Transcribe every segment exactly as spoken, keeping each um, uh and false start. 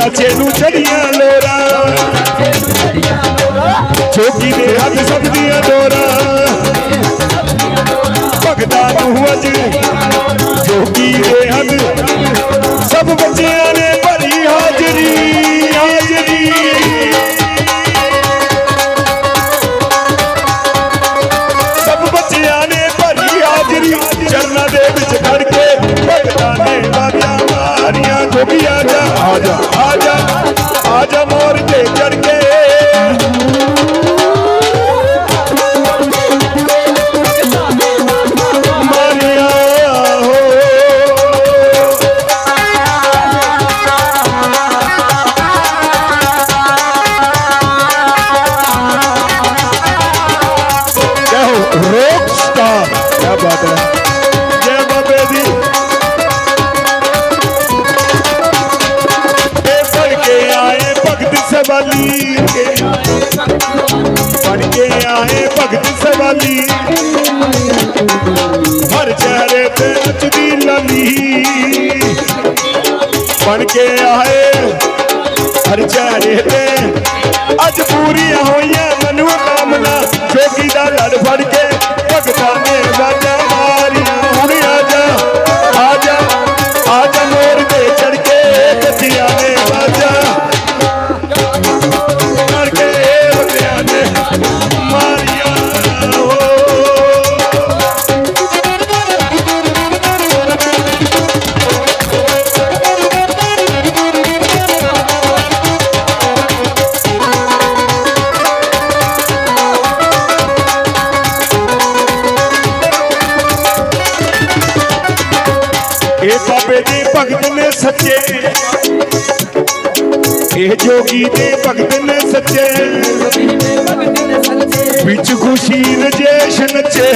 चाचे नू चढ़िया लोरा जोगी दे हथ सब दिया डोरा भगता नू अज जोगी दे हथ सब बच्चियां ने भरी हाजरी हाजरी सब बच्चियां ने भरी हाजरी चरना दे विच खड़ के भगता ने बाजा मारिया जोगी आजा आजा आजा आजा मोर ते चढ़ के बन के आए भगत सवाली हर चेहरे पे नचदी लाली बन के आए हर चेहरे पे अज पूरियां होइयां मनु कामना जोगी दा लड़ फड़ के भगतां ने बाजा मारियां हुण आजा आजा आजा मोर ते चढ़ के बच्चियां ने बाजा बाबे दे भगत ने सच्चे ए जोगी दे भगत ने सच्चे बिच खुशी रजेश नचे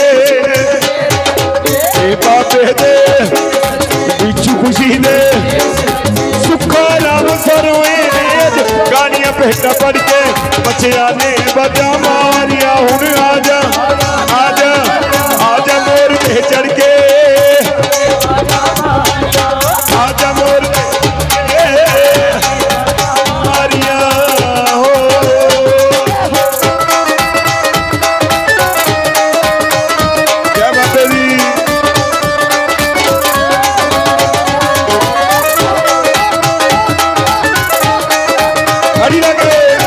ए बाबे दे बिच खुशी ने सुखा राम सरोए ने गानियां भेटा पढ़ के बच्चियां ने बाजा मारिया हुण आजा आजा आजा मोर ते चढ़ के आजा मोर मारिया हो क्या बात है जी खड़ी लगे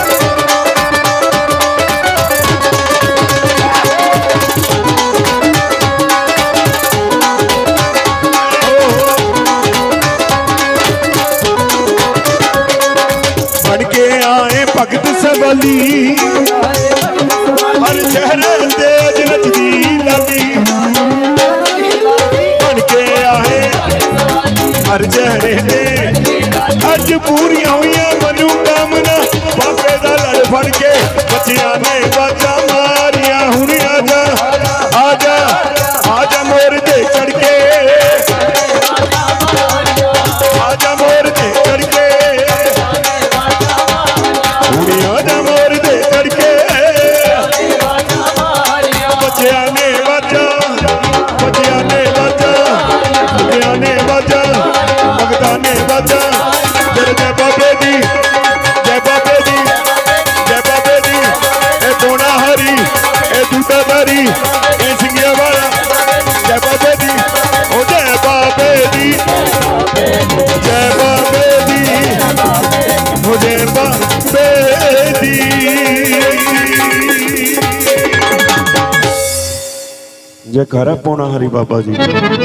भगत सवाली हर चेहरे ते अज नचदी लाली बन के आए हर चेहरे ते अज पूरियां होइयां मनु कामना बाबे दा लड़ फड़ के बच्चियां ने बाजा मारिया हुण आजा आजा आजा मोर ते चढ़ के आजा मोर ते चढ़ के आजा मोर दे चढ़ के बच्चियां ने बाजा बच्चियां ने बाजा बच्चियां ने बाजा भगतां ने बाजा जय जय बाबे दी जय बाबे दी जय बाबे दी ए सोना हरी ए दूधाधारी ए सिंगिया वाला जय बाबे दी ओ जय बाबे दी जय बाबे दी ओ जय बाबे जय घरा पौना हरी बाबा जी।